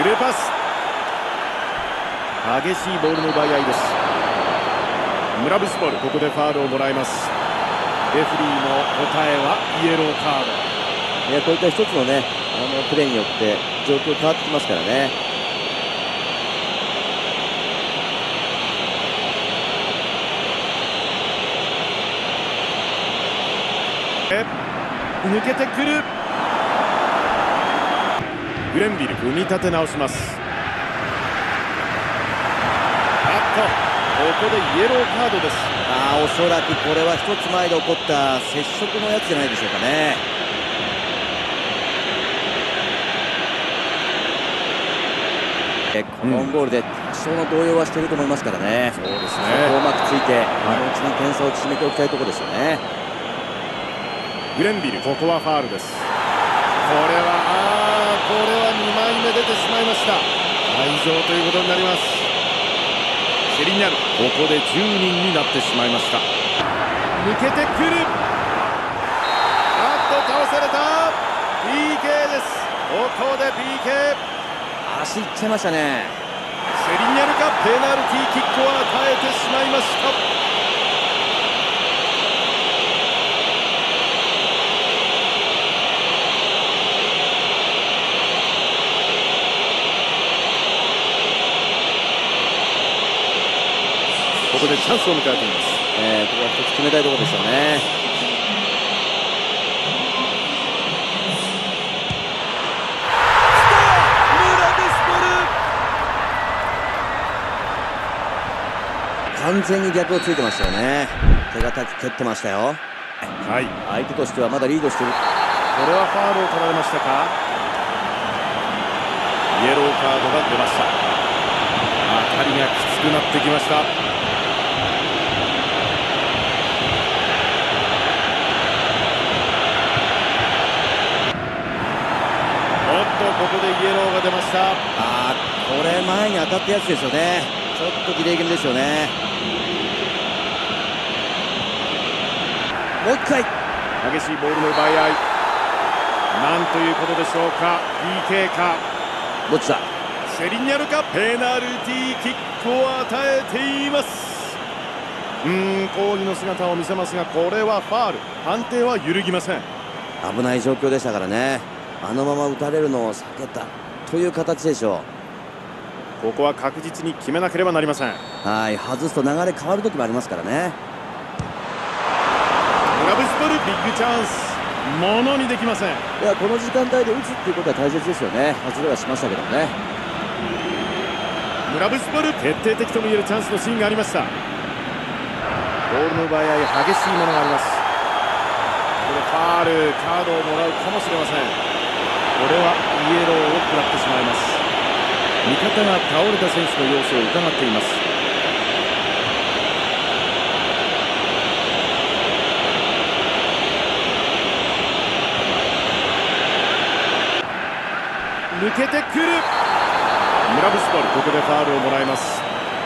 スルーパス、激しいボールの奪い合いです。ムラブスポル、ここでファウルをもらいます。レフリーの答えはイエローカード。 こういった一つのね、プレーによって状況変わってきますからね。 抜けてくる。グレンビル、組み立て直します。ここでイエローカードです。 おそらくこれは一つ前で起こった接触のやつじゃないでしょうかね。このオンゴールで多少の動揺はしていると思いますからね。 そうですね。 そこをうまくついて、うちの点差を縮めておきたいところですよね。 グレンビル、ここはファウルです。これは2枚目出てしまいました。退場ということになります。セリニャル、ここで10人になってしまいました。抜けてくる。倒された。 PK です。ここで PK。 足いっちゃいましたね。 セリニャルがペナルティーキックを与えてしまいました。ここでチャンスを迎えています。 ここは一つ決めたいところですよね。完全に逆をついてましたよね。手堅く蹴ってましたよ。 はい、 相手としてはまだリードしている。 これはファウルを取られましたか。イエローカードが出ました。当たりがきつくなってきました。ここでイエローが出ました。 これ前に当たったやつですよね。ちょっとディレイ気味ですよね。もう一回。 激しいボールの奪い合い。なんということでしょうか。 PK か。 どっちだ。 セリニャルか。ペナルティーキックを与えています。抗議の姿を見せますが、これはファウル。判定は揺るぎません。 危ない状況でしたからね。あのまま打たれるのを避けたという形でしょう。ここは確実に決めなければなりません。 外すと流れ変わる時もありますからね。 ムラブスポル、ビッグチャンス。ものにできません。 この時間帯で打つっていうことは大切ですよね。外れはしましたけどね。 ムラブスポル、決定的ともいえるチャンスのシーンがありました。ボールの奪い合い、激しいものがあります。これファール、カードをもらうかもしれません。これはイエローを食らってしまいます。味方が倒れた選手の様子を伺っています。抜けてくる。ムラブスポル、ここでファウルをもらいます。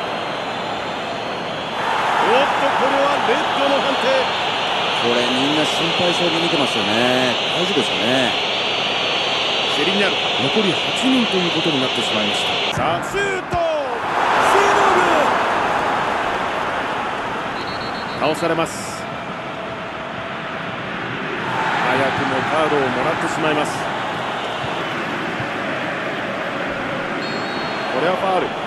これはレッドの判定。 これみんな心配そうに見てますよね。大丈夫ですかね。 セリニャル、残り8人ということになってしまいました。さあシュート。倒されます。早くもカードをもらってしまいます。これはファウル。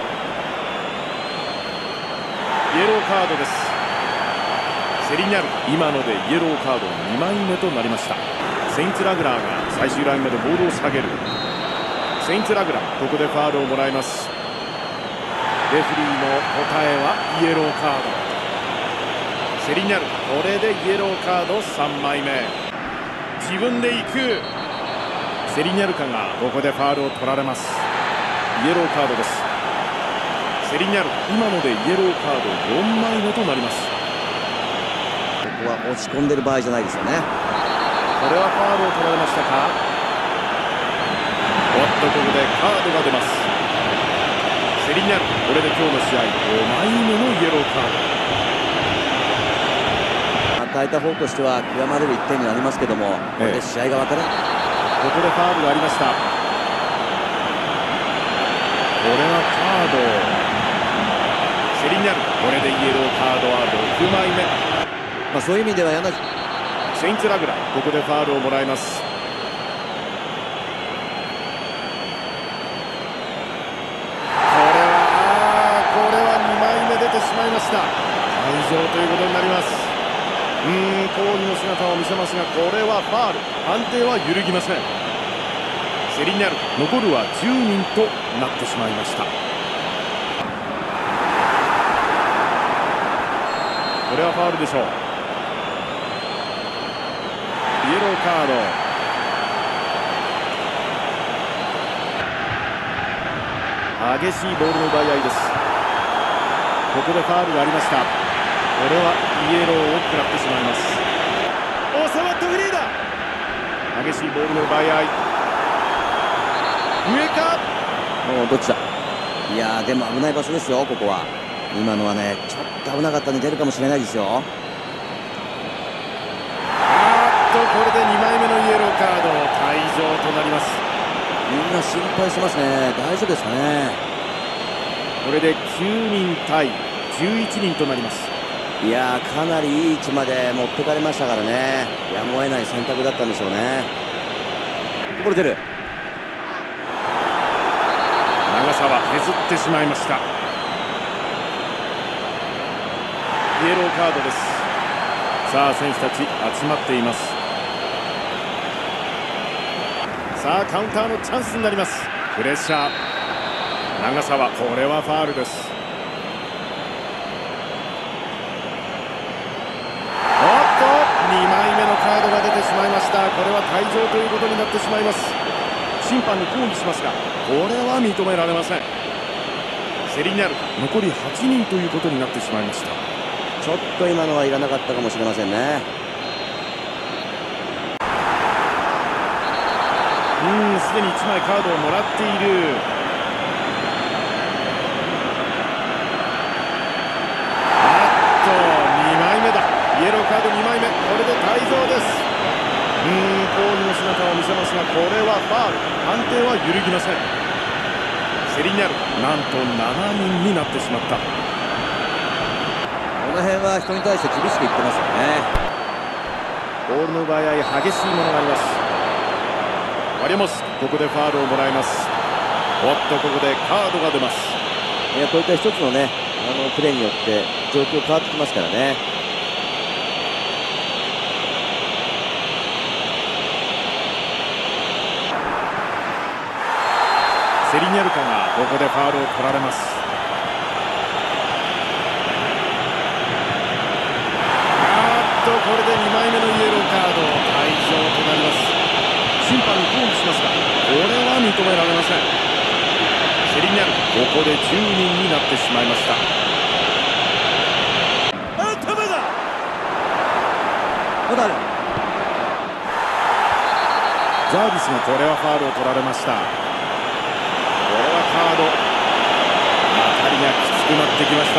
イエローカードです。セリニャル、今のでイエローカード2枚目となりました。セインツ・ラグラーが最終ラインまでボールを下げる。セインツ・ラグラー、ここでファウルをもらいます。レフリーの答えはイエローカード。セリニャル、これでイエローカード3枚目。自分で行く。セリニャルカがここでファウルを取られます。イエローカードです。セリニャル、今のでイエローカード4枚目となります。 ここは落ち込んでる場合じゃないですよね。 これはファウルを取られましたか。ここでカードが出ます。セリニャル、これで今日の試合5枚目のイエローカード。 与えた方としては悔やまれる1点になりますけども、これで試合が分からない。 ここでファウルがありました。 はカード、セリニャル、これでイエローカードは6枚目。 そういう意味ではセインツ・ラグラ、ここでファウルをもらいます。これは2枚目出てしまいました。退場ということになります。抗議の姿を見せますが、これはファウル、判定は揺るぎません。セリニャル、残るは10人となってしまいました。これはファウルでしょう。イエローカード。激しいボールの奪い合いです。ここでファウルがありました。これはイエローを食らってしまいます。おさまったフリーだ。激しいボールの奪い合い。上か、 どっちだ。いやー、でも危ない場所ですよ、ここは。今のはね、ちょっと危なかったんで出るかもしれないですよ。 これで2枚目のイエローカード、退場となります。 みんな心配してますね。大丈夫ですかね。 これで9人対11人となります。 いやー、かなりいい位置まで持ってかれましたからね。やむを得ない選択だったんでしょうね。これ出る。 長さは削ってしまいました。イエローカードです。さあ、選手たち集まっています。さあ、カウンターのチャンスになります。プレッシャー。長沢、これはファウルです。2枚目のカードが出てしまいました。これは退場ということになってしまいます。審判に抗議しますが、これは認められません。セリニャル、残り8人ということになってしまいました。 ちょっと今のはいらなかったかもしれませんね。 すでに1枚カードをもらっている。2枚目だ。イエローカード2枚目、これで退場です。抗議の姿を見せますが、これはファウル、判定は揺るぎません。セリニャル、なんと7人になってしまった。 この辺は人に対して厳しく言ってますよね。 ボールの奪い合い、激しいものがあります。ワリアモス、ここでファウルをもらいます。ここでカードが出ます。 こういった一つのね、プレーによって状況変わってきますからね。 セリニャルカがここでファウルを取られます。これで2枚目のイエローカード、退場となります。審判に抗議しますが、これは認められません。セリニャル、ここで10人になってしまいました。頭だ。 まだある。 ジャービスがこれはファウルを取られました。これはカード、当たりがきつくなってきました。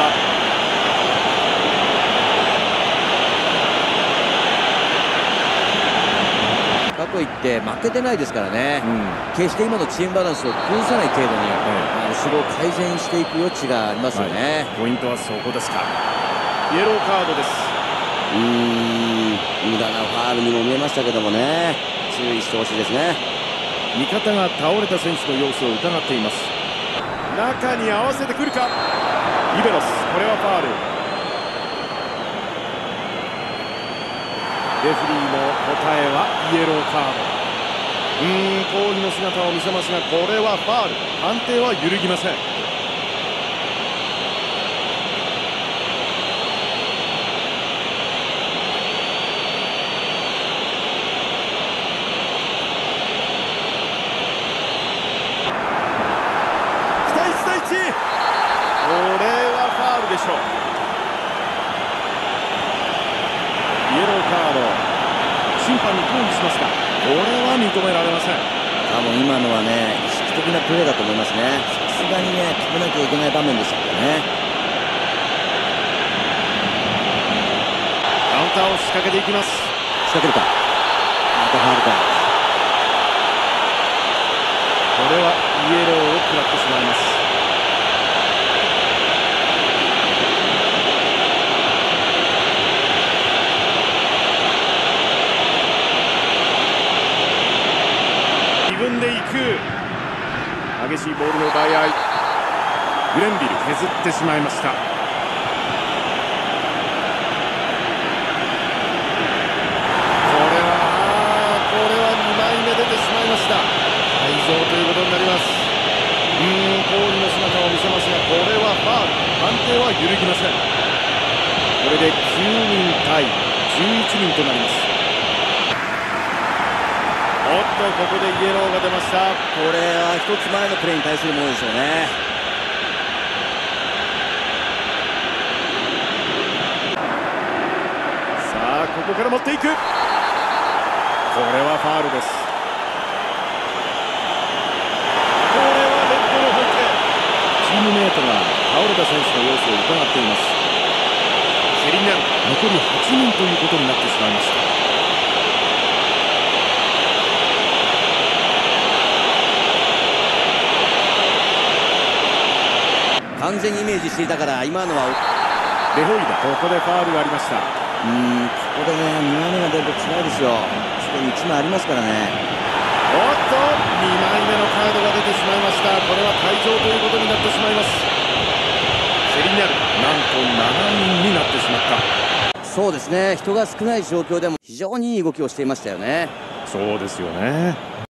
かといって負けてないですからね、決して今のチームバランスを崩さない程度に、後ろを改善していく余地がありますよね。 ポイントはそこですか。イエローカードです。 無駄なファウルにも見えましたけどもね、注意してほしいですね。 味方が倒れた選手の様子を疑っています。中に合わせてくるか。リベロス、これはファウル。レフリーの答えはイエローカード。抗議の姿を見せますが、これはファウル、判定は揺るぎません。これはファウルでしょう。イエローカード、審判に抗議しますが、これは認められません。 多分今のはね、意識的なプレーだと思いますね。さすがにね、止めなきゃいけない場面でしたからね。 カウンターを仕掛けていきます。 仕掛けるか。またファウルか。 これはイエローを食らってしまいます。 んでいく。激しいボールの奪い合い。グレンビル削ってしまいました。これは2枚目出てしまいました。退場ということになります。抗議の姿を見せますが、これはファウル、判定は揺るぎません。これで9人対11人となります。おっと、ここでイエローが出ました。 これは一つ前のプレーに対するものでしょうね。 さあ、ここから持っていく。これはファウルです。これはレッドの判定。チームメートが倒れた選手の様子を伺っています。セリニャル、残り8人ということになってしまいました。 完全にイメージしていたから、今のはレホイダ、ここでファウルがありました。 ここでね、2枚目が出ると辛いですよ。すでに1枚ありますからね。 おっと、2枚目のカードが出てしまいました。これは退場ということになってしまいます。セリニャル、なんと7人になってしまった。 そうですね、人が少ない状況でも非常にいい動きをしていましたよね。 そうですよね。